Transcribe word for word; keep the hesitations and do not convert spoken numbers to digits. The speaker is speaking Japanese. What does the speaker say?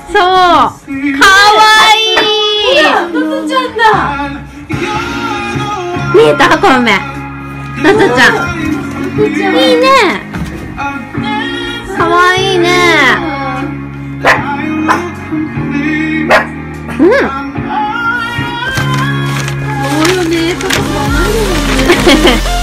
そう。かわいい。 ナツちゃんだ。 見えた？この目。ナツちゃん。いいね。かわいいね。うん。 そうよね。ちょっと可愛いよね。